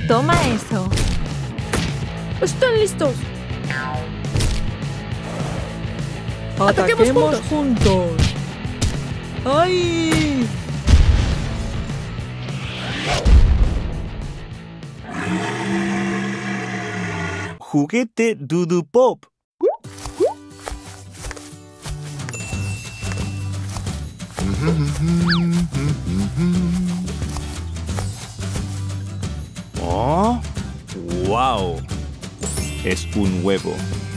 Toma eso. ¡Están listos! ¡Ataquemos juntos! ¡Ay! Juguete Dudu Pop. ¡Oh! ¡Wow! Es un huevo.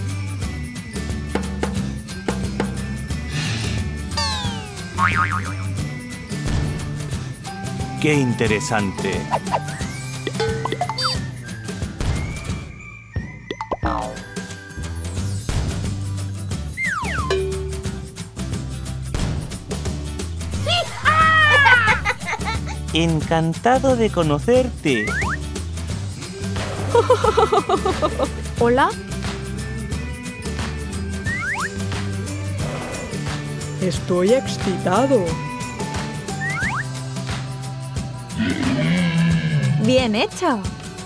¡Qué interesante! Encantado de conocerte. ¿Hola? Estoy excitado. Bien hecho.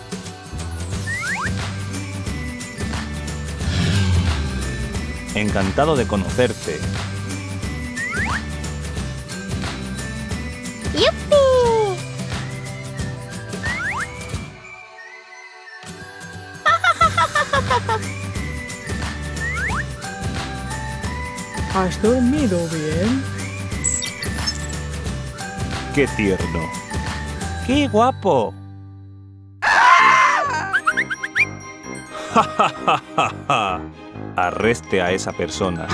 Encantado de conocerte. ¡Yupi! ¿Has dormido bien? ¡Qué tierno! ¡Qué guapo! ¡Ja, ja, ja, ja, ja! Arreste a esa persona.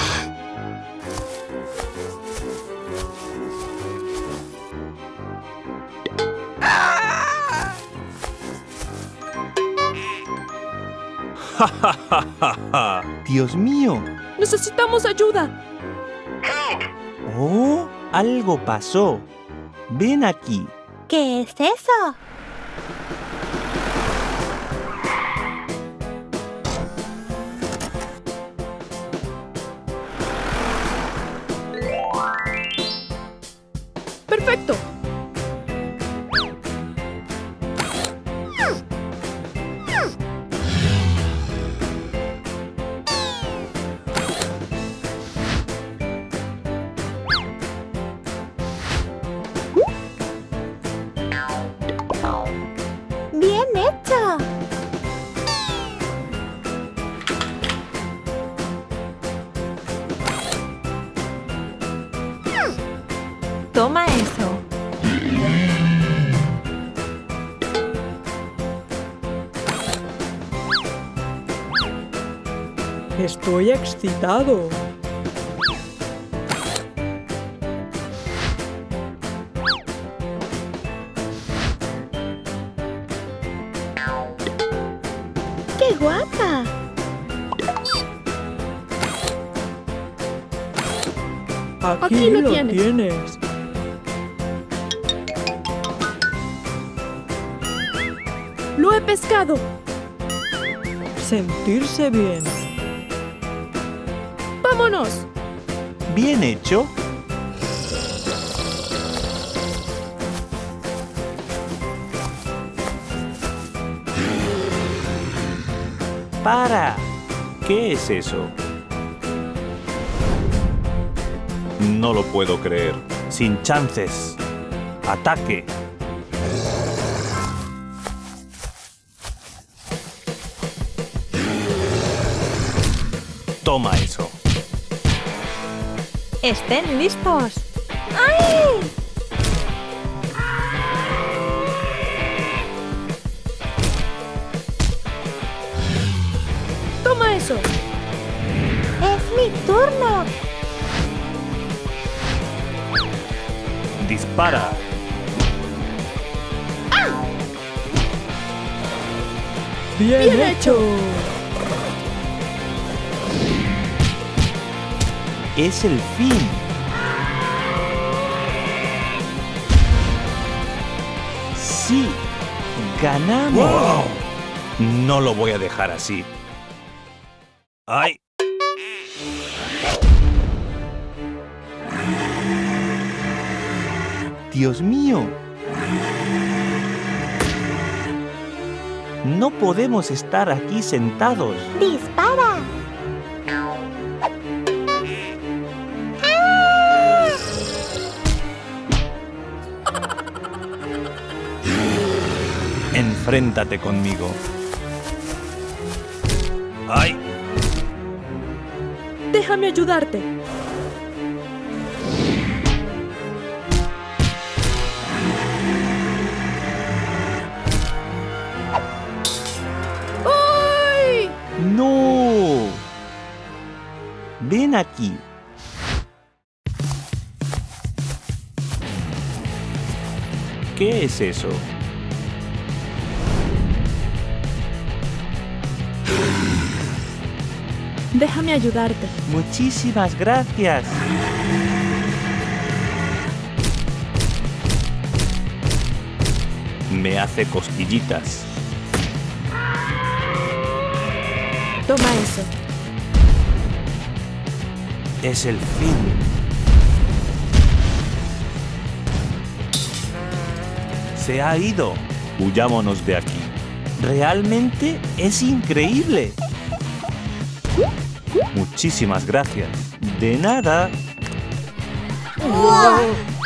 ¡Ja, ja, ja, ja, ja! ¡Dios mío! ¡Necesitamos ayuda! ¡Oh! Algo pasó. Ven aquí. ¿Qué es eso? ¡Perfecto! ¡Bien hecho! Toma eso. Estoy excitado. ¡Qué guapa! Aquí lo tienes. ¡Lo he pescado! Sentirse bien. ¡Vámonos! Bien hecho. ¡Para! ¿Qué es eso? No lo puedo creer. Sin chances. ¡Ataque! Toma eso. ¡Estén listos! ¡Ay! ¡Toma eso! ¡Es mi turno! Dispara. ¡Bien hecho! Es el fin. Sí. ¡Ganamos! ¡Wow! No lo voy a dejar así. ¡Ay! ¡Dios mío! No podemos estar aquí sentados. ¡Dispara! Enfréntate conmigo. ¡Ay! Déjame ayudarte. ¡Ay! ¡No! Ven aquí. ¿Qué es eso? Déjame ayudarte. Muchísimas gracias. Me hace cosquillitas. Toma eso. Es el fin. Se ha ido. Huyámonos de aquí. Realmente es increíble. Muchísimas gracias. De nada. ¡Wow!